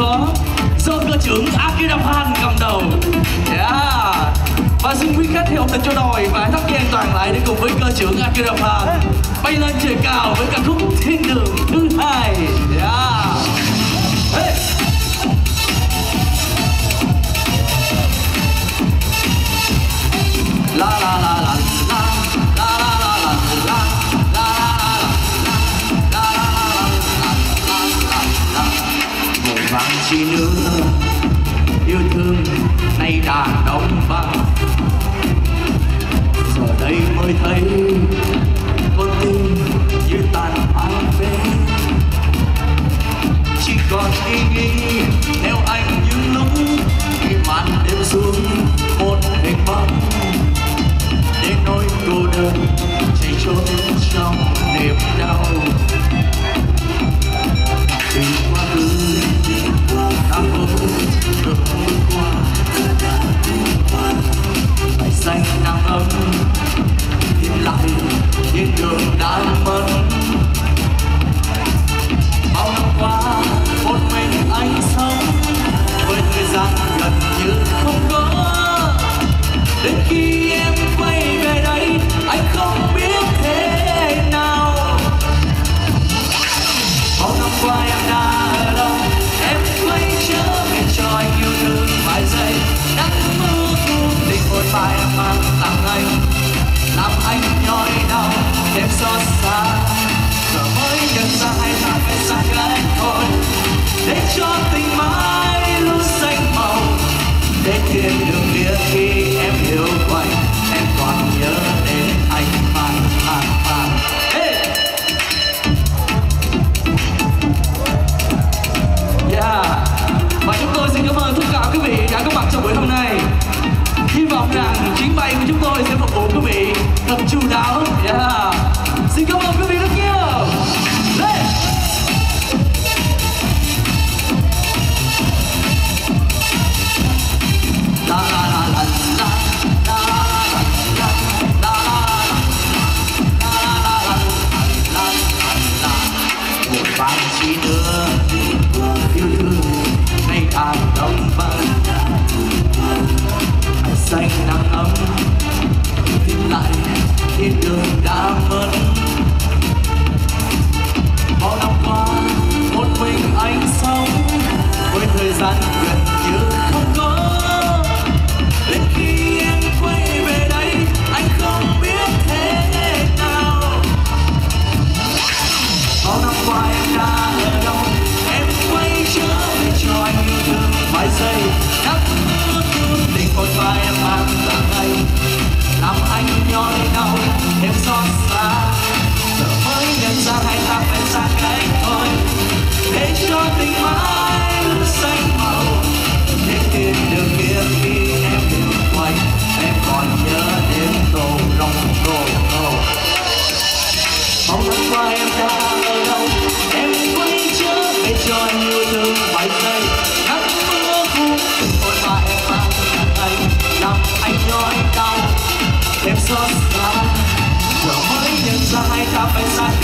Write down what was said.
có do cơ trưởng Akira Phan cầm đầu. Yeah. Và xin quý khách hãy ổn định cho đòi và thắt dây an toàn lại để cùng với cơ trưởng Akira Phan bay lên trời cao với ca khúc Thiên Đường thứ 2. Yeah. Hey. La la la la la la la la la la la la. Một vàng chi nữa yêu thương nay đã đóng băng, giờ đây mới thấy con tim như tàn hoang phế. Chỉ còn ý nghĩ theo anh những lúc khi màn đêm xuống một hình bóng, để nỗi cô đơn chạy trốn trong niềm đau. Vì quá khứ đã vô được qua, phải xanh nắng ấm tìm lại thiên đường đã mất. Bao năm qua một mình anh sống với thời gian gần như không có. Đến khi em quay về đây anh không biết thế nào. Bao năm qua em đã ở đâu, em quay trở về cho anh yêu thương vài giây. Nắng mưa cuốn tình hồn vai em mang tặng anh, làm anh nhói đau thêm xót xa. Giờ mới nhận ra hai ta phải xa cách thôi, để cho tình mãi luôn xanh màu. Để thiên đường kia khi em hiểu quay, em còn nhớ đến anh Phan. Hey! Yeah! Và chúng tôi xin cảm ơn tất cả quý vị đã có mặt trong buổi hôm nay. Hy vọng rằng chuyến bay của chúng tôi sẽ phục vụ quý vị thật chu đáo. Yeah! Xin cảm ơn quý vị rất nhiều. Lên! La la la la la la la la la la la. Một vài chi nữa yêu thương nay đã đóng băng, hãy xanh nắng ấm tìm lại thiên đường đã mất. Bao năm qua một mình anh sống với thời gian gần như không có. Đến khi em quay về đây anh không biết thế nào. Bao năm qua em đã ở đâu, em quay trở về cho anh yêu thương vài giây. Nắng mưa cuốn tình hồn vai em mang tặng anh, làm anh nhói đau thêm xót xa. Giờ mới nhận ra hai ta phải xa cách thôi, để cho tình mãi luôn xanh màu. Để thiên đường kia khi em hiểu quay, em còn nhớ đến tô rong rô. Bao năm qua em đã ở đâu, em quay trở về cho anh yêu thương vài giây. Nắng mưa cuốn từng hồn mà em mang tặng anh, làm anh nhói đau thêm xót xa. Giờ mới nhận ra hai ta phải xa